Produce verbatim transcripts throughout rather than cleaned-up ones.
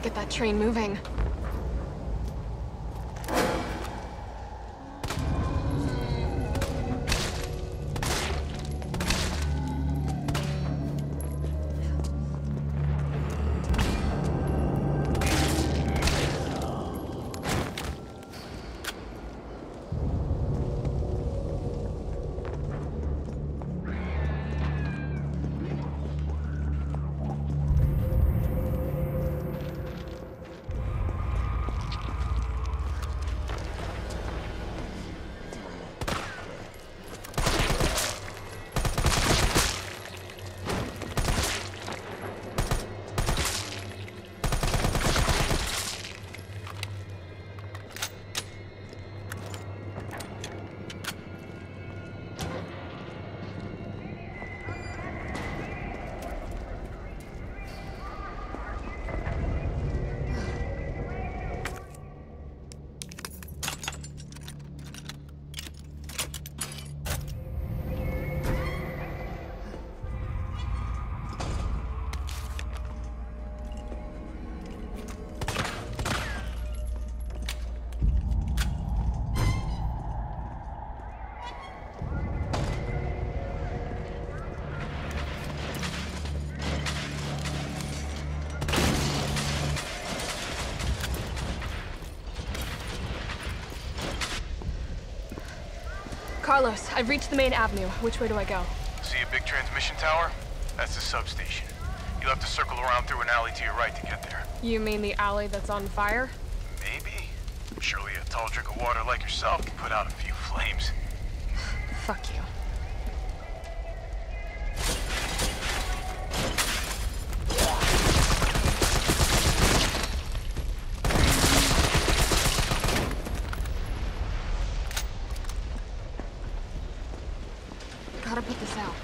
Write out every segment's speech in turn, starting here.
get that train moving. Carlos, I've reached the main avenue. Which way do I go? See a big transmission tower? That's the substation. You'll have to circle around through an alley to your right to get there. You mean the alley that's on fire? Maybe. Surely a tall drink of water like yourself can put out a few flames. Fuck you. Gotta put this out.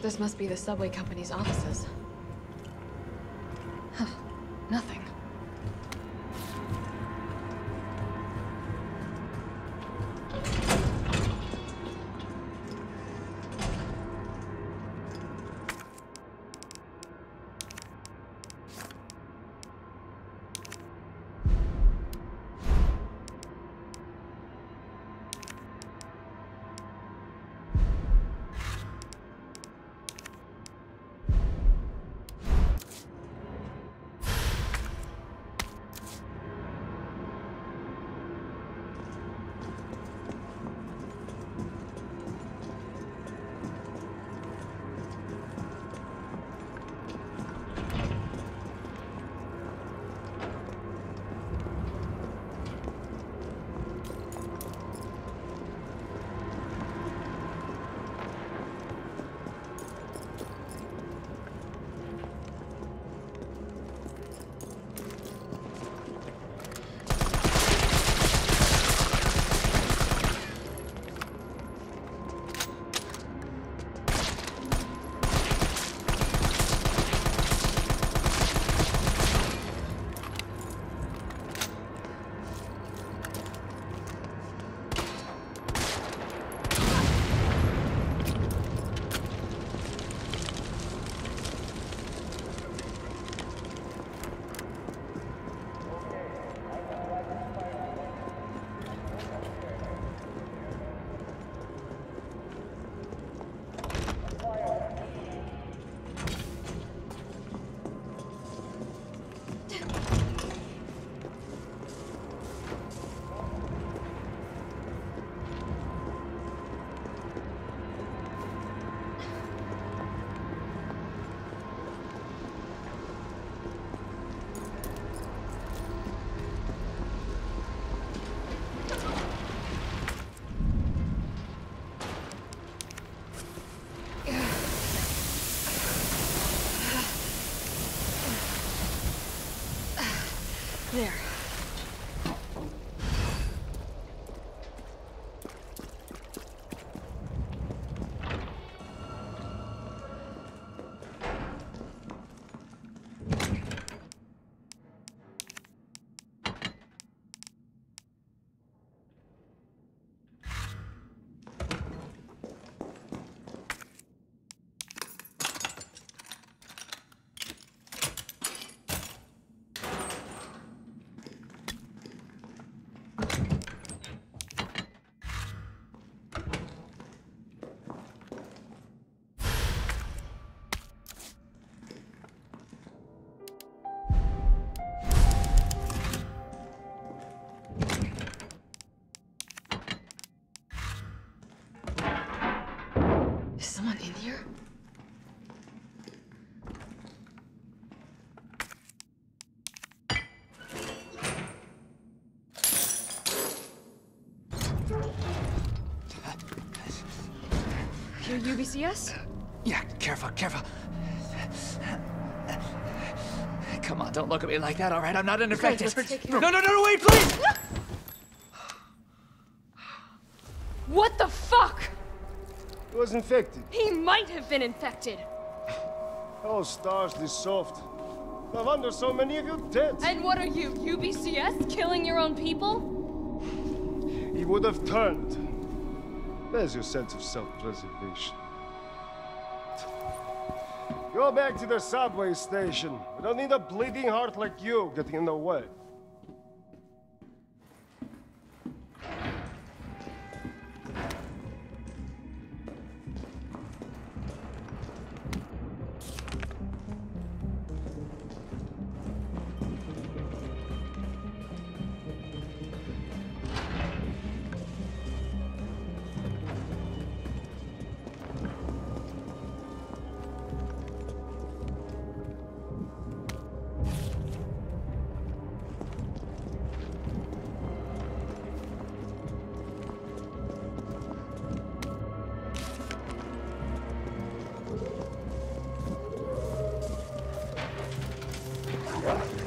This must be the subway company's offices. Huh. Nothing. There. Is someone in here? You're U B C S? Yeah, careful, careful. Come on, don't look at me like that, all right? I'm not an Okay, infected. let's take care No, of- no, no, no, wait, please! What the fuck? He was infected. He might have been infected. Oh, stars, this soft. No wonder so many of you dead. And what are you, U B C S? Killing your own people? He would have turned. There's your sense of self-preservation. Go back to the subway station. We don't need a bleeding heart like you getting in the way. Yeah.